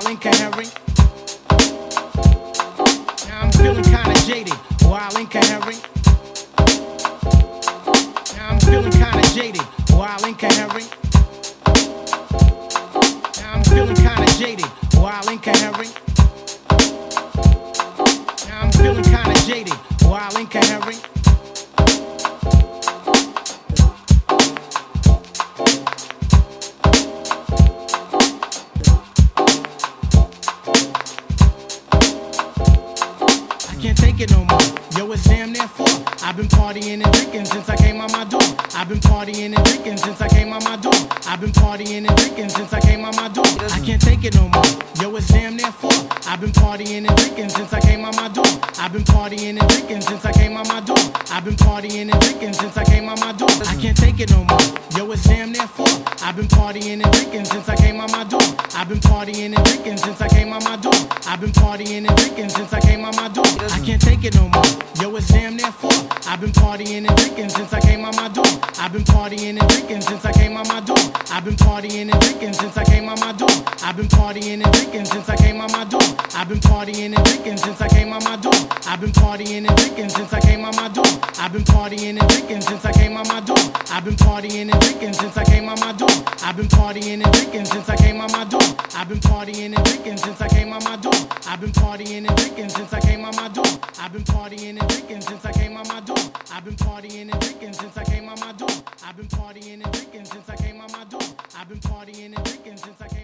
incoherent. Now I'm feeling kinda jaded, while incoherent. Now I'm feeling kinda jaded, while incoherent. Now I'm feeling kinda jaded, while incoherent. Now I'm feeling kinda jaded, while incoherent. I can't take it no more. Yo, it's damn near 4. I've been partying and drinking since I came out my door. I've been partying and drinking since I came out my door. I've been partying and drinking since I came out my door. I can't take it no more. Yo, it's damn near 4. I've been partying and drinking since I came out my door. I've been partying and drinking since I came out my door. I've been partying and drinking since I came out my door. I can't take it no more. Yo, it's damn near 4. I've been partying and drinking since I came out my door. I've been partying and drinking since I came out my door. I've been partying and drinking since I came out my door. I can't take it no more. Yo, it's damn near 4. I've been partying and drinking since I came out my door. I've been partying and drinking since I came out my door. I've been partying and drinking since I came out my door. I've been partying and drinking since I came out my door. I've been partying and drinking since I came out my door. I've been partying and drinking since I came out my door. I've been partying and drinking since I came out my door. I've been partying and drinking since I came out my door. I've been partying and drinking since I came out my door. I've been partying and drinking since I came out my door. I've been partying and drinking since I came out my door. I've been partying and drinking since I came out my door. I've been partying and drinking since I came out my door. I've been partying and drinking since I came out my door. I've been partying and drinking since I came